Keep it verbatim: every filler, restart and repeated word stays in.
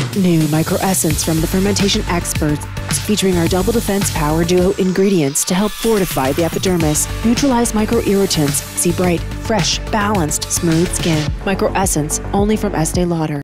New Micro Essence from the fermentation experts, featuring our double defense power duo ingredients to help fortify the epidermis, neutralize micro-irritants, see bright, fresh, balanced, smooth skin. Micro Essence, only from Estee Lauder.